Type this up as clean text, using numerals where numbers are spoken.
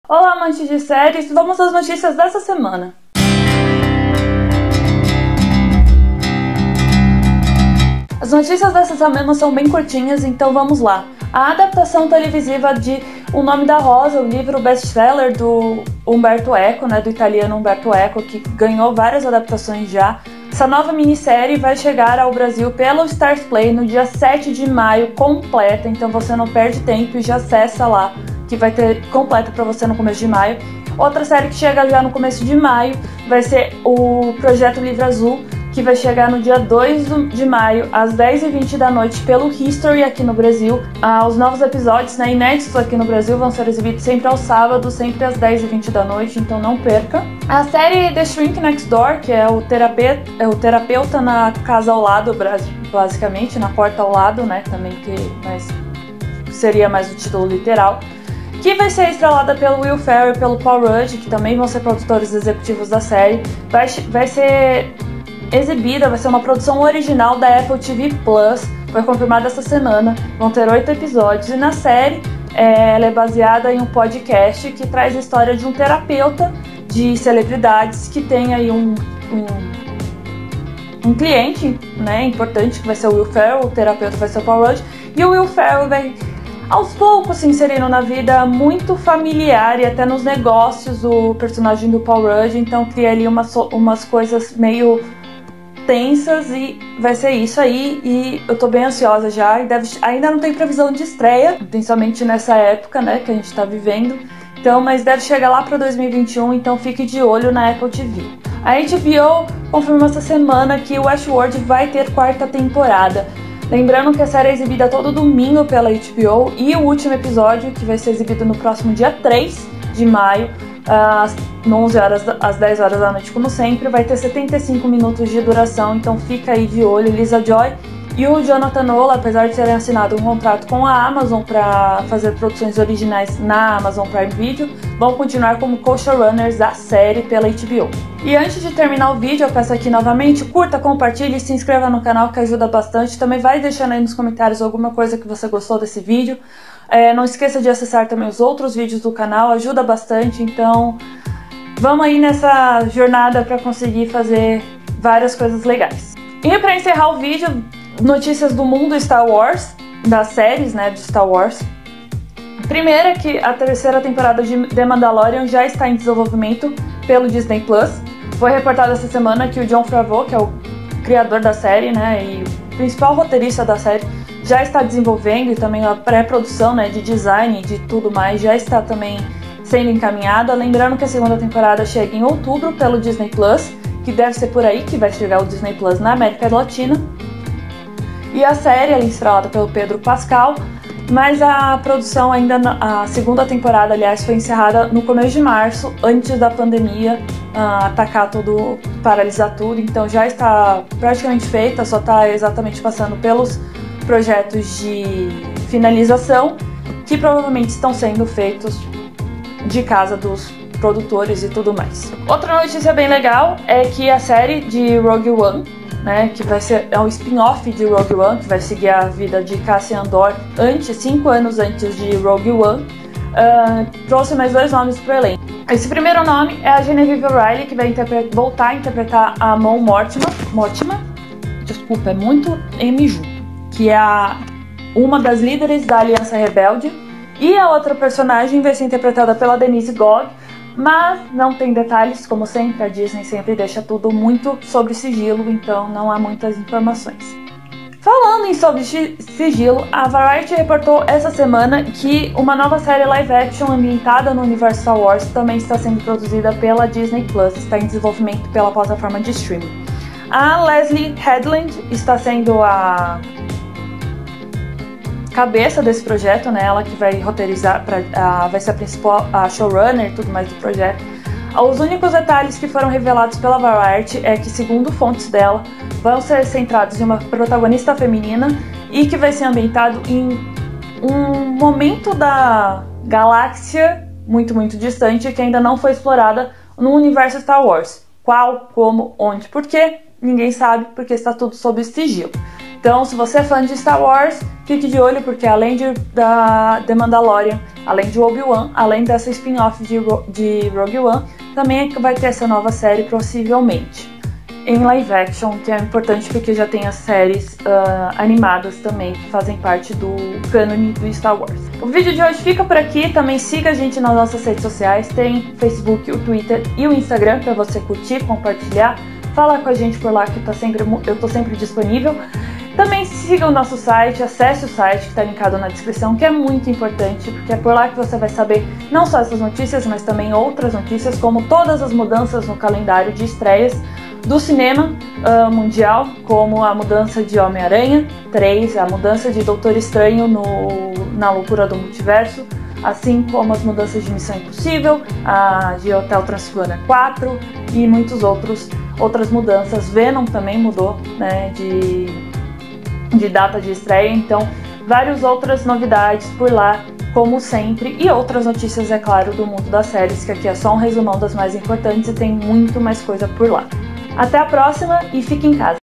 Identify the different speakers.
Speaker 1: Olá, amantes de séries, vamos às notícias dessa semana. As notícias dessa semana são bem curtinhas, então vamos lá. A adaptação televisiva de O Nome da Rosa, o livro best-seller do Umberto Eco, do italiano Umberto Eco, que ganhou várias adaptações já. Essa nova minissérie vai chegar ao Brasil pelo Stars Play no dia 7 de maio, completa, então você não perde tempo e já acessa lá, que vai ter completa para você no começo de maio. Outra série que chega já no começo de maio vai ser o Projeto Livro Azul, que vai chegar no dia 2 de maio, às 10h20 da noite, pelo History aqui no Brasil. Os novos episódios, inéditos aqui no Brasil, vão ser exibidos sempre aos sábados, sempre às 10h20 da noite, então não perca. A série The Shrink Next Door, que é o terapeuta na casa ao lado, basicamente, na porta ao lado, também, mas seria mais o título literal, que vai ser estrelada pelo Will Ferrell e pelo Paul Rudd, que também vão ser produtores executivos da série. Vai ser exibida, vai ser uma produção original da Apple TV Plus, foi confirmada essa semana, vão ter 8 episódios, e na série ela é baseada em um podcast que traz a história de um terapeuta de celebridades que tem aí um cliente importante, que vai ser o Will Ferrell, o terapeuta vai ser o Paul Rudd, e o Will Ferrell vai aos poucos se inserindo na vida muito familiar e até nos negócios do personagem do Paul Rudd, então cria ali umas coisas meio tensas, e vai ser isso aí, e eu tô bem ansiosa já, e ainda não tem previsão de estreia, principalmente nessa época, que a gente tá vivendo, então, mas deve chegar lá para 2021, então fique de olho na Apple TV. A HBO confirmou essa semana que o Westworld vai ter 4ª temporada. Lembrando que a série é exibida todo domingo pela HBO, e o último episódio, que vai ser exibido no próximo dia 3 de maio, às 11 horas, às 10 horas da noite, como sempre, vai ter 75 minutos de duração, então fica aí de olho. Lisa Joy e o Jonathan Nolan, apesar de terem assinado um contrato com a Amazon para fazer produções originais na Amazon Prime Video, vão continuar como co-showrunners da série pela HBO. E antes de terminar o vídeo, eu peço aqui novamente, curta, compartilhe e se inscreva no canal, que ajuda bastante. Também vai deixando aí nos comentários alguma coisa que você gostou desse vídeo. Não esqueça de acessar também os outros vídeos do canal, ajuda bastante, então vamos aí nessa jornada para conseguir fazer várias coisas legais. E para encerrar o vídeo, notícias do mundo Star Wars, das séries de Star Wars. Primeira, que a 3ª temporada de The Mandalorian já está em desenvolvimento pelo Disney Plus. Foi reportado essa semana que o Jon Favreau, que é o criador da série, e o principal roteirista da série, já está desenvolvendo, e também a pré-produção de design e de tudo mais já está também sendo encaminhada. Lembrando que a 2ª temporada chega em outubro pelo Disney Plus, que deve ser por aí que vai chegar o Disney Plus na América Latina. E a série é estrelada pelo Pedro Pascal, mas a produção ainda, a 2ª temporada, aliás, foi encerrada no começo de março, antes da pandemia atacar tudo, paralisar tudo, então já está praticamente feita, só está exatamente passando pelos projetos de finalização, que provavelmente estão sendo feitos de casa dos produtores e tudo mais. Outra notícia bem legal é que a série de Rogue One, que vai ser um spin-off de Rogue One, que vai seguir a vida de Cassian Andor 5 anos antes de Rogue One, trouxe mais 2 nomes para o elenco. Esse primeiro nome é a Genevieve O'Reilly, que vai voltar a interpretar a Mon Mothma, desculpa, é muito Mju, que é uma das líderes da Aliança Rebelde, e a outra personagem vai ser interpretada pela Denise Gough, mas não tem detalhes, como sempre, a Disney sempre deixa tudo muito sob sigilo, então não há muitas informações. Falando em sob sigilo, a Variety reportou essa semana que uma nova série live action ambientada no universo Star Wars também está sendo produzida pela Disney Plus, está em desenvolvimento pela plataforma de streaming. A Leslie Headland está sendo a cabeça desse projeto, ela que vai roteirizar, vai ser a principal, a showrunner e tudo mais do projeto. Os únicos detalhes que foram revelados pela Variety é que, segundo fontes dela, vão ser centrados em uma protagonista feminina e que vai ser ambientado em um momento da galáxia muito, muito distante, que ainda não foi explorada no universo Star Wars. Qual, como, onde, por quê? Ninguém sabe, porque está tudo sob sigilo. Então, se você é fã de Star Wars, fique de olho, porque além de The Mandalorian, além de Obi-Wan, além dessa spin-off de Rogue One, também vai ter essa nova série, possivelmente em live action, que é importante porque já tem as séries animadas também, que fazem parte do cânone do Star Wars. O vídeo de hoje fica por aqui. Também siga a gente nas nossas redes sociais, tem o Facebook, o Twitter e o Instagram para você curtir, compartilhar, falar com a gente por lá, que eu tô sempre disponível. Também siga o nosso site, acesse o site que está linkado na descrição, que é muito importante, porque é por lá que você vai saber não só essas notícias, mas também outras notícias, como todas as mudanças no calendário de estreias do cinema mundial, como a mudança de Homem-Aranha 3, a mudança de Doutor Estranho na Loucura do Multiverso, assim como as mudanças de Missão Impossível, a de Hotel Transylvania 4 e muitas outras mudanças. Venom também mudou, né, de data de estreia, então várias outras novidades por lá, como sempre, e outras notícias, é claro, do mundo das séries, que aqui é só um resumão das mais importantes e tem muito mais coisa por lá. Até a próxima e fique em casa!